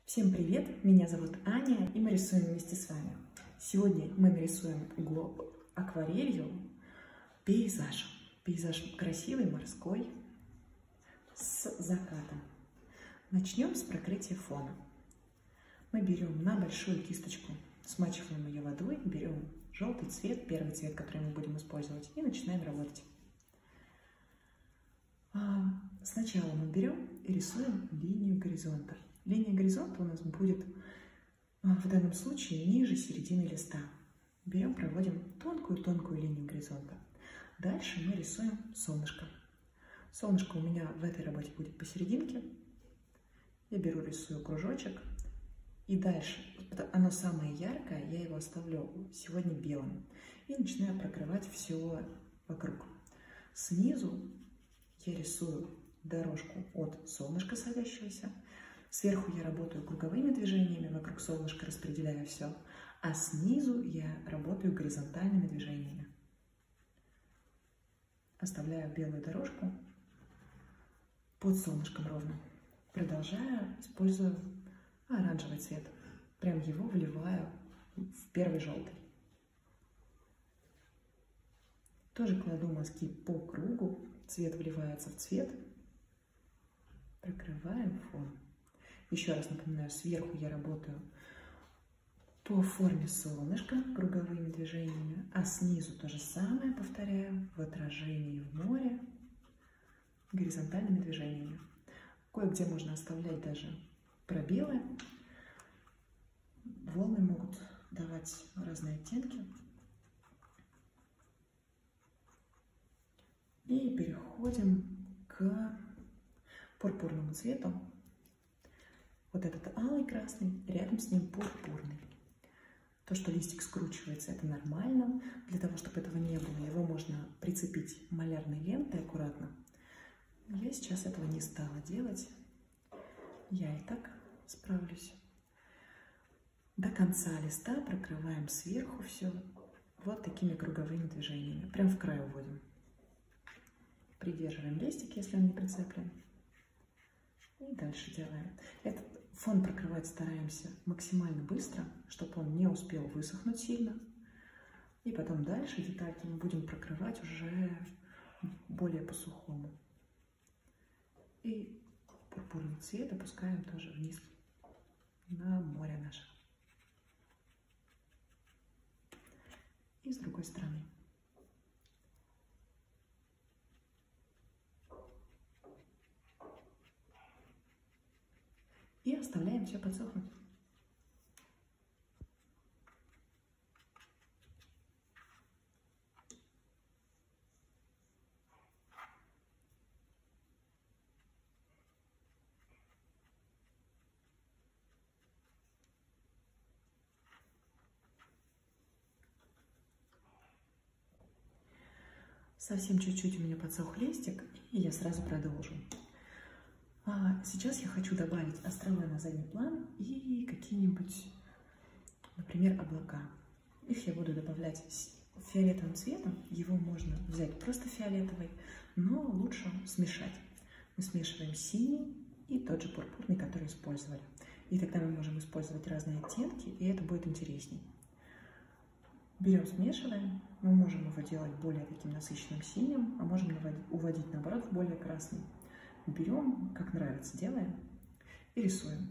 Всем привет! Меня зовут Аня, и мы рисуем вместе с вами. Сегодня мы нарисуем акварелью пейзаж. Пейзаж красивый, морской, с закатом. Начнем с прокрытия фона. Мы берем на большую кисточку, смачиваем ее водой, берем желтый цвет, первый цвет, который мы будем использовать, и начинаем работать. Сначала мы берем и рисуем линию горизонта. Линия горизонта у нас будет в данном случае ниже середины листа. Берем, проводим тонкую-тонкую линию горизонта. Дальше мы рисуем солнышко. Солнышко у меня в этой работе будет посерединке. Я беру, рисую кружочек. И дальше, оно самое яркое, я его оставлю сегодня белым. И начинаю прокрывать все вокруг. Снизу я рисую дорожку от солнышка садящегося. Сверху я работаю круговыми движениями, вокруг солнышка распределяю все. А снизу я работаю горизонтальными движениями. Оставляю белую дорожку под солнышком ровно. Продолжаю, использую оранжевый цвет. Прям его вливаю в первый желтый. Тоже кладу мазки по кругу. Цвет вливается в цвет. Прокрываем фон. Еще раз напоминаю, сверху я работаю по форме солнышка круговыми движениями, а снизу то же самое повторяю в отражении в море горизонтальными движениями. Кое-где можно оставлять даже пробелы. Волны могут давать разные оттенки. И переходим к пурпурному цвету. Вот этот алый красный, рядом с ним пурпурный. То, что листик скручивается, это нормально. Для того, чтобы этого не было, его можно прицепить малярной лентой аккуратно. Я сейчас этого не стала делать. Я и так справлюсь. До конца листа прокрываем сверху все вот такими круговыми движениями. Прям в край уводим. Придерживаем листик, если он не прицеплен. И дальше делаем. Этот фон прокрывать стараемся максимально быстро, чтобы он не успел высохнуть сильно. И потом дальше детальки мы будем прокрывать уже более по-сухому. И пурпурный цвет опускаем тоже вниз на море наше. И с другой стороны. И оставляем все подсохнуть. Совсем чуть-чуть у меня подсох листик, и я сразу продолжу. Сейчас я хочу добавить острова на задний план и какие-нибудь, например, облака. Их я буду добавлять фиолетовым цветом. Его можно взять просто фиолетовый, но лучше смешать. Мы смешиваем синий и тот же пурпурный, который использовали. И тогда мы можем использовать разные оттенки, и это будет интересней. Берем, смешиваем. Мы можем его делать более таким насыщенным синим, а можем уводить наоборот в более красный. Берем, как нравится, делаем и рисуем.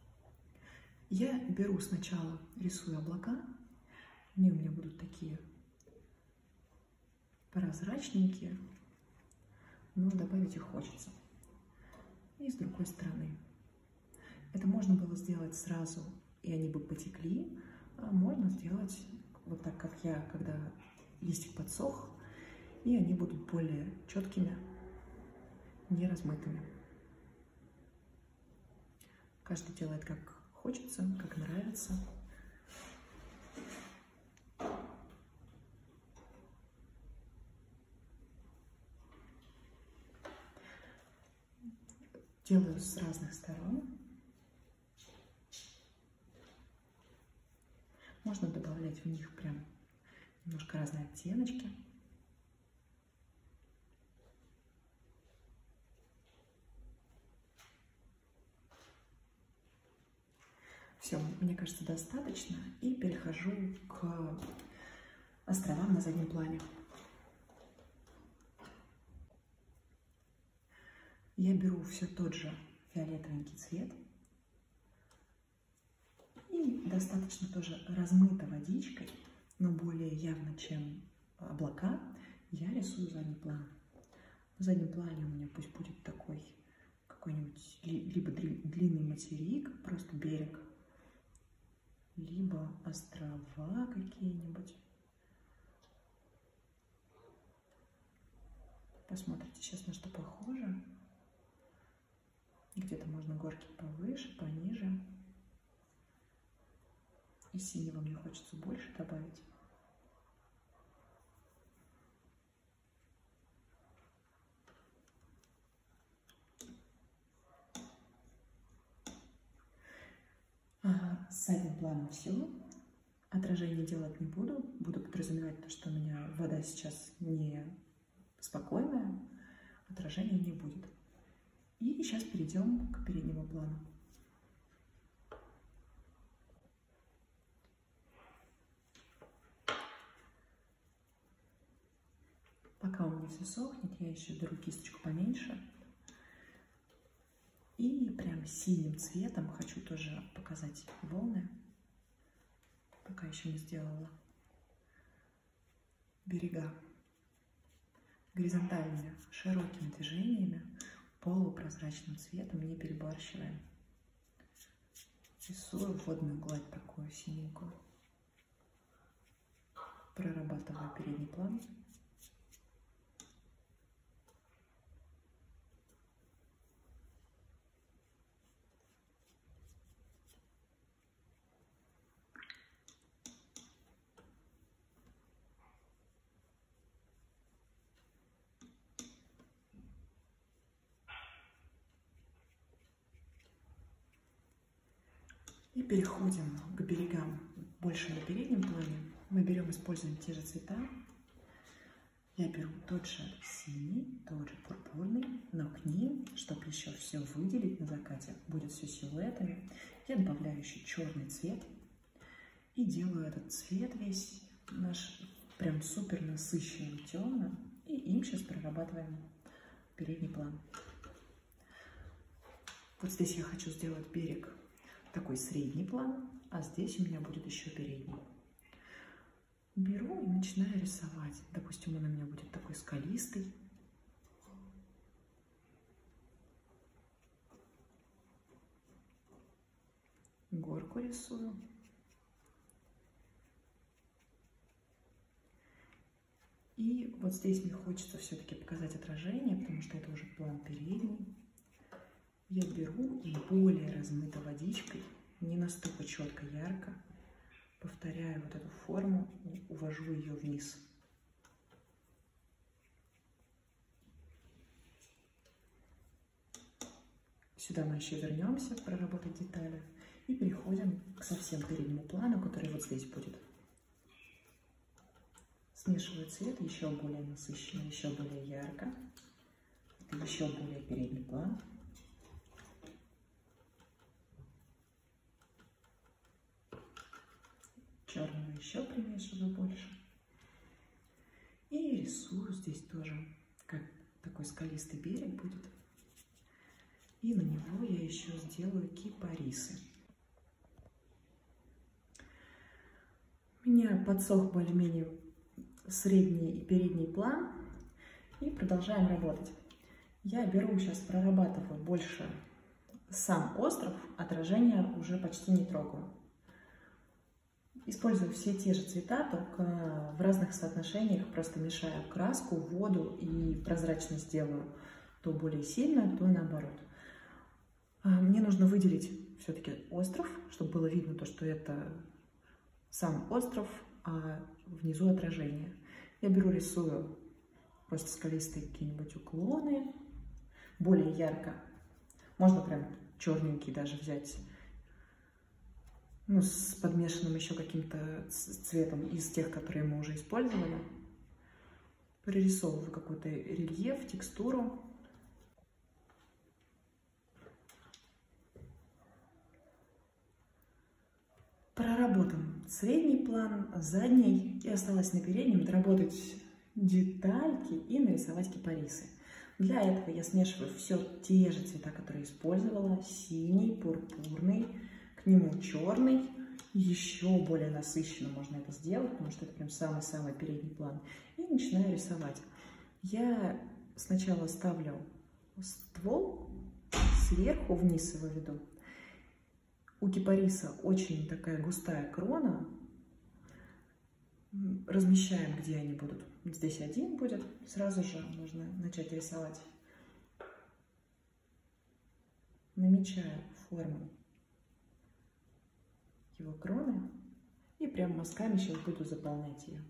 Я беру сначала, рисую облака. Они у меня будут такие прозрачненькие, но добавить их хочется. И с другой стороны. Это можно было сделать сразу, и они бы потекли, а можно сделать вот так, как я, когда листик подсох, и они будут более четкими, не размытыми. Каждый делает как хочется, как нравится. Делаю с разных сторон. Можно добавлять в них прям немножко разные оттеночки. Все, мне кажется, достаточно. И перехожу к островам на заднем плане. Я беру все тот же фиолетовенький цвет. И достаточно тоже размыто водичкой, но более явно, чем облака, я рисую задний план. На заднем плане у меня пусть будет такой какой-нибудь либо длинный материк, просто берег, либо острова какие-нибудь. Посмотрите сейчас, на что похоже. Где-то можно горки повыше, пониже. И синего мне хочется больше добавить. С задним планом все. Отражение делать не буду. Буду подразумевать то, что у меня вода сейчас не спокойная. Отражения не будет. И сейчас перейдем к переднему плану. Пока у меня все сохнет, я еще беру кисточку поменьше. И прям синим цветом хочу тоже показать волны. Пока еще не сделала. Берега. Горизонтальными, широкими движениями, полупрозрачным цветом, не перебарщиваем. Рисую водную гладь такую синенькую. Прорабатываю передний план. И переходим к берегам больше на переднем плане. Мы используем те же цвета. Я беру тот же синий, тот же пурпурный, но к ним, чтобы еще все выделить на закате, будет все силуэтами, я добавляю еще черный цвет и делаю этот цвет весь наш прям супер насыщенным темным, и им сейчас прорабатываем передний план. Вот здесь я хочу сделать берег такой средний план, а здесь у меня будет еще передний. Беру и начинаю рисовать. Допустим, он у меня будет такой скалистый. Горку рисую. И вот здесь мне хочется все-таки показать отражение, потому что это уже план передний. Я беру и более размыто водичкой, не настолько четко, ярко, повторяю вот эту форму, увожу ее вниз. Сюда мы еще вернемся, проработать детали, и переходим к совсем переднему плану, который вот здесь будет. Смешиваю цвет еще более насыщенно, еще более ярко. Это еще более передний план. Черного еще примешиваю больше. И рисую здесь тоже, как такой скалистый берег будет. И на него я еще сделаю кипарисы. У меня подсох более-менее средний и передний план. И продолжаем работать. Я беру сейчас, прорабатываю больше сам остров, отражение уже почти не трогаю. Использую все те же цвета, только в разных соотношениях, просто мешаю краску, воду и прозрачность делаю. То более сильно, то наоборот. Мне нужно выделить все-таки остров, чтобы было видно то, что это сам остров, а внизу отражение. Я беру, рисую просто скалистые какие-нибудь уклоны, более ярко. Можно прям черненький даже взять. Ну, с подмешанным еще каким-то цветом из тех, которые мы уже использовали. Прорисовываю какой-то рельеф, текстуру. Проработан средний план, задний, и осталось на переднем доработать детальки и нарисовать кипарисы. Для этого я смешиваю все те же цвета, которые использовала: синий, пурпурный, к нему черный. Еще более насыщенно можно это сделать, потому что это прям самый-самый передний план. И начинаю рисовать. Я сначала ставлю ствол, сверху вниз его веду. У кипариса очень такая густая крона. Размещаем, где они будут. Здесь один будет. Сразу же можно начать рисовать. Намечаю форму его кроны и прям мазками сейчас буду заполнять ее.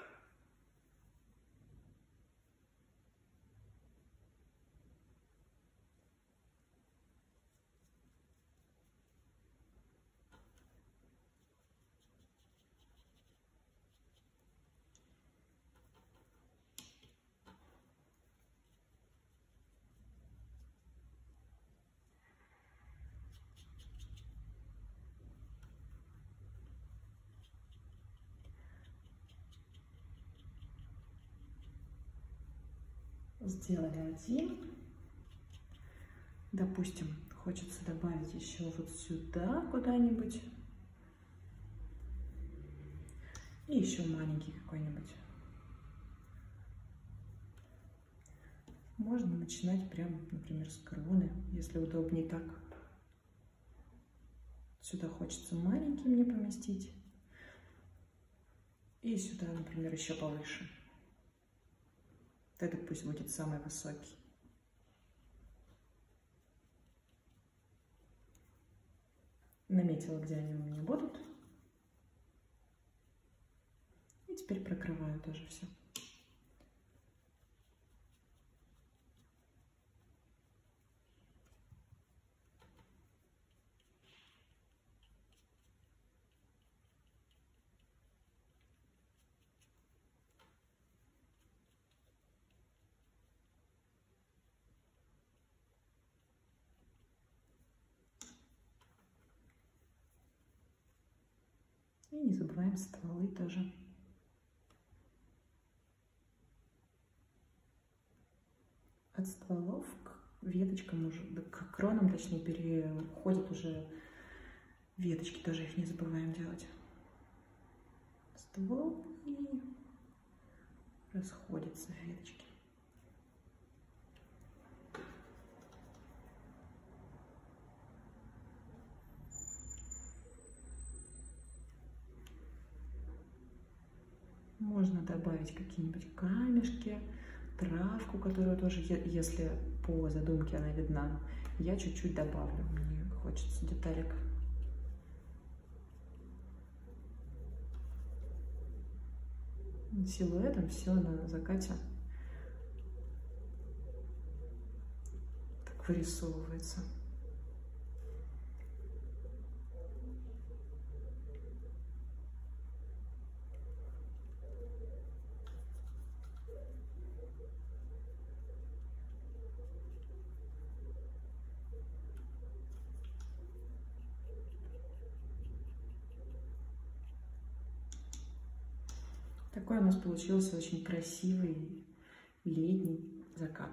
Сделали один. Допустим, хочется добавить еще вот сюда куда-нибудь. И еще маленький какой-нибудь. Можно начинать прямо, например, с кроны, если удобнее так. Сюда хочется маленький мне поместить. И сюда, например, еще повыше. Этот пусть будет самый высокий. Наметила, где они у меня будут. И теперь прокрываю тоже все. И не забываем стволы тоже. От стволов к веточкам уже, к кронам, точнее, переходят уже веточки, тоже их не забываем делать. Ствол и расходятся веточки. Можно добавить какие-нибудь камешки, травку, которую тоже, если по задумке она видна, я чуть-чуть добавлю. Мне хочется деталек. Силуэтом все на закате так вырисовывается. Такой у нас получился очень красивый летний закат.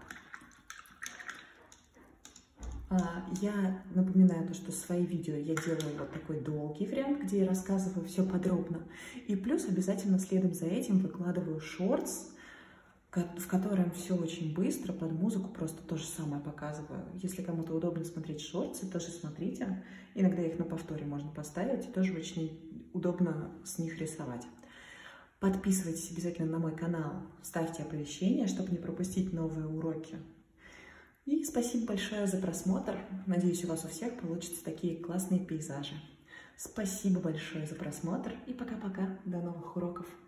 Я напоминаю, что свои видео я делаю вот такой долгий вариант, где я рассказываю все подробно. И плюс обязательно следом за этим выкладываю шортс, в котором все очень быстро, под музыку просто то же самое показываю. Если кому-то удобно смотреть шортсы, тоже смотрите. Иногда их на повторе можно поставить, и тоже очень удобно с них рисовать. Подписывайтесь обязательно на мой канал, ставьте оповещения, чтобы не пропустить новые уроки. И спасибо большое за просмотр. Надеюсь, у вас у всех получатся такие классные пейзажи. Спасибо большое за просмотр и пока-пока. До новых уроков.